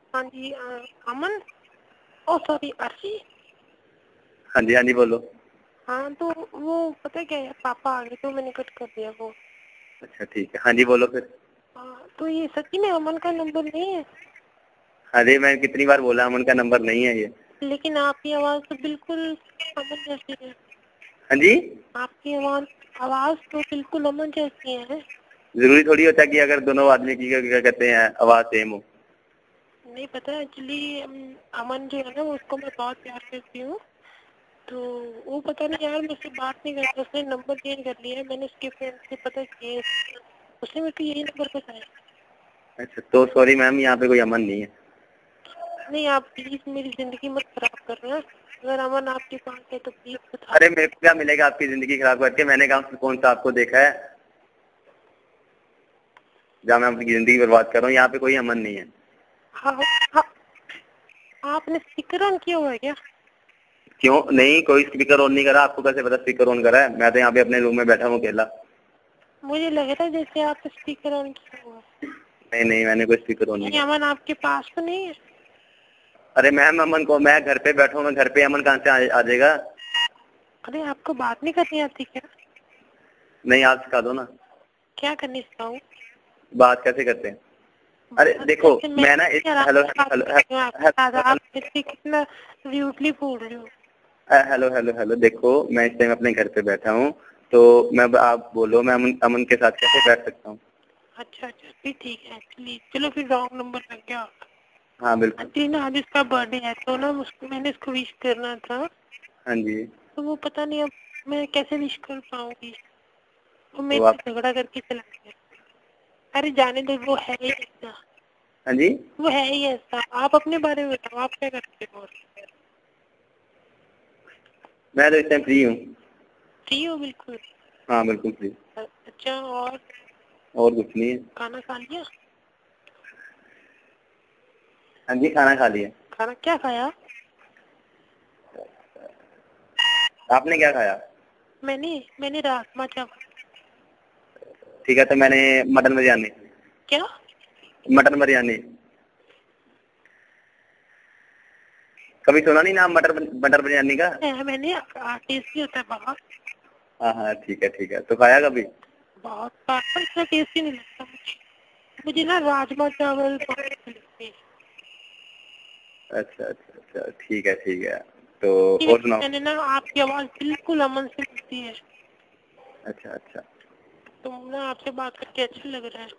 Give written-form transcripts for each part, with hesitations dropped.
हाँ जी अमन। ओ सॉरी अर्शी। हाँ जी बोलो। हाँ तो वो पता क्या है, पापा आ गए तो मैंने कट कर दिया वो। अच्छा ठीक है, हाँ जी बोलो फिर। तो ये सच्ची में अमन का नंबर नहीं है? अरे मैं कितनी बार बोला, अमन का नंबर नहीं है ये। लेकिन आपकी आवाज तो बिल्कुल अमन जैसी है। हाँ जी। आपकी आवाज तो बिल्कुल अमन जैसी है। जरूरी थोड़ी होता है कि अगर दोनों आदमी की क्या कहते हैं आवाज सेम हो। नहीं पता एक्चुअली अमन जो है ना उसको मैं बहुत प्यार करती हूँ। तो वो पता नहीं यार मुझसे बात नहीं करता, उसने नंबर चेंज कर लिया है। मैंने उसके फ्रेंड से पता किया, उसने मेरे को यही नंबर बताया। अच्छा तो सॉरी मैम, यहाँ पे कोई अमन नहीं है। नहीं आप प्लीज मेरी जिंदगी मत खराब कर रहे हैं। अगर अमन आपके पास है तो प्लीज बता। अरे मेरे को क्या मिलेगा आपकी जिंदगी खराब करके? मैंने कौन सा आपको देखा है जहाँ मैं अपनी जिंदगी बर्बाद कर रहा हूँ? यहाँ पे कोई अमन नहीं है। हाँ, हाँ, आपने स्पीकर ऑन किया हुआ है क्या? क्यों नहीं, कोई स्पीकर ऑन नहीं करा। आपको कैसे पता स्पीकर ऑन करा है? मैं तो यहाँ पे अपने रूम में बैठा हूँ अकेला। मुझे लग रहा है जैसे आपने स्पीकर ऑन किया हुआ है। नहीं मैंने कोई स्पीकर ऑन नहीं नहीं करा। अमन आपके पास तो नहीं है? अरे मैम अमन को, मैं घर पे बैठा हूँ, मैं घर पे, अमन कहाँ से आ जाएगा? अरे आपको बात नहीं करनी आती क्या? नहीं आप सिखा दो ना। क्या करनी सिखाऊं? बात कैसे करते हैं? अरे देखो मैं ना हेलो आप कितना रूडली बोल रहे हो। हेलो हेलो हेलो, देखो मैं इस टाइम अपने घर पे बैठा हूँ, तो मैं आप बोलो मैं अमन के साथ कैसे बैठ सकता हूँ? अच्छा फिर ठीक है एक्चुअली, चलो फिर रॉन्ग नंबर लग गया। हाँ बिल्कुल। एक्चुअली ना आज इसका बर्थडे है तो ना मैंने इसको विश करना था। हाँ जी। तो वो पता नहीं अब मैं कैसे विश कर पाऊंगी। वो तो मेरे आप, से झगड़ा करके चला गया। अरे जाने दो, वो है ही ऐसा। हाँ जी, वो है ही ऐसा। आप अपने बारे में बताओ, आप क्या करते हो? मैं तो इस टाइम फ्री हूँ। फ्री हो बिल्कुल? हाँ बिल्कुल फ्री। अच्छा और कुछ नहीं है। खाना खा लिया? हाँ जी खाना खा लिया। खाना क्या खाया? आपने क्या खाया? मैंने राजमा चावल। ठीक है, तो मैंने मटन बिरयानी। क्या? मटन बिरयानी। कभी सुना नहीं नाम मटर बिरयानी का? मैंने टेस्टी होता है बहुत। हाँ ठीक है, तो खाया कभी? बहुत पर इतना टेस्टी नहीं लगता मुझे ना राजमा चावल बहुत अच्छे लगते हैं। अच्छा ठीक है, तो और लेकिन सुनाओ। मैंने ना आपकी आवाज बिल्कुल अमन से मिलती है। अच्छा। तो ना आपसे बात करके अच्छा लग रहा है।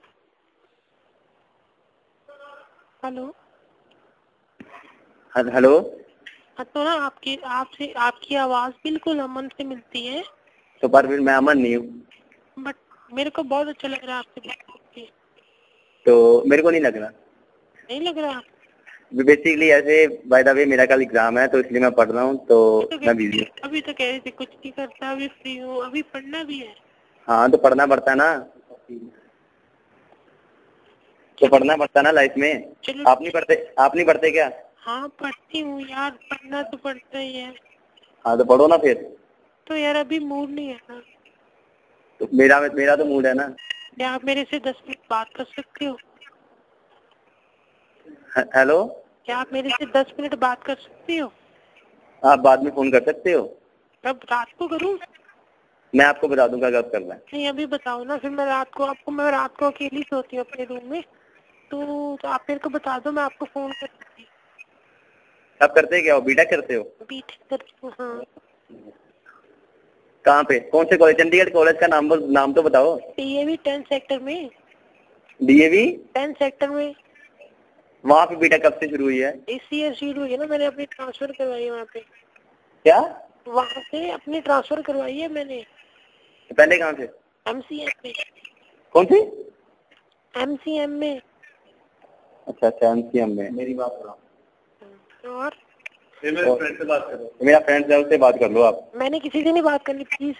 हेलो। हेलो। हाँ तो ना आपकी आवाज बिल्कुल अमन से मिलती है। तो पर फिर मैं अमन नहीं हूँ। बट मेरे को बहुत अच्छा लग रहा है आपसे बात करके। तो मेरे को नहीं लग रहा। नहीं लग रहा? बेसिकली ऐसे बाय द वे मेरा कल एग्जाम है तो इसलिए मैं पढ़ रहा हूँ, तो मैं बिजी हूँ। अभी तो कह रहे थे कुछ नहीं करता, अभी फ्री हूँ, अभी पढ़ना भी है। हाँ तो पढ़ना पड़ता है ना, तो पढ़ना पड़ता है ना लाइफ में। चलो आप नहीं पढ़ते क्या? हाँ पढ़ती हूँ यार, पढ़ना तो पड़ता ही है। हाँ तो पढ़ो ना फिर। तो यार अभी मूड नहीं है ना। तो मेरा तो मूड है ना। क्या आप मेरे से 10 मिनट बात कर सकते हो? हेलो। क्या आप मेरे से 10 मिनट बात कर सकते हो? आप बाद में फोन कर सकते हो। कब, रात को करूँ? मैं आपको बता दूंगा कब करना है। नहीं अभी बताओ ना, फिर मैं रात को अकेली सोती हूँ अपने रूम में। तो आप मेरे को बता दो, मैं आपको फोन कर दूंगी। आप करते क्या हो? बीटेक करते हो? बीटेक करती हूँ हाँ। कहाँ पे, कौन से कॉलेज? चंडीगढ़ कॉलेज का नाम तो बताओ। डीएवी 10 सेक्टर में। डीएवी 10 सेक्टर में। वहाँ पे बीटेक कब से शुरू हुई है? इस ईयर शुरू हुई है ना, मैंने अपनी ट्रांसफर करवाई है वहाँ पे। क्या? वहाँ से अपनी ट्रांसफर करवाई है मैंने। पहले कहाँ से? एमसीएम में। कौन सी? एमसीएम में। अच्छा एमसीएम में। मेरी बात करो। और मेरे फ्रेंड से बात करो। मेरा फ्रेंड है, उससे बात कर लो आप। मैंने किसी से नहीं बात करनी प्लीज।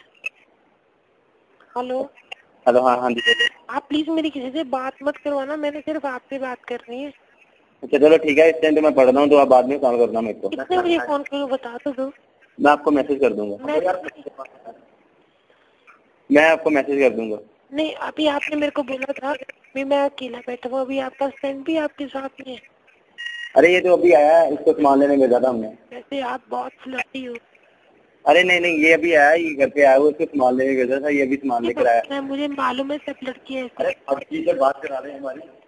हेलो। हेलो हाँ जी। आप प्लीज मेरी किसी से बात मत करवाना, मैंने सिर्फ आपसे बात करनी है। अच्छा चलो ठीक है, इस टाइम तो मैं पढ़ रहा हूँ, तो आप बाद में कॉल करना मेरे को। कितने बजे फोन करूँ बता तो दो। मैं आपको मैसेज कर दूंगा। मैं आपको मैसेज कर दूंगा। नहीं अभी आपने मेरे को बोला था, अभी मैं अकेला बैठा हूँ, अभी आपका फ्रेंड भी आपके साथ में है। अरे ये तो अभी आया है, इसको सामान लेने भेजा था हमने। वैसे आप बहुत फ्लर्टी हो। अरे नहीं नहीं, ये अभी आया, ये घर पे आया, वो इसको सामान लेने भेजा था, ये अभी सामान लेकर आया। मुझे मालूम है सब लड़कियां। अरे अब की बात करा रहे हैं हमारी।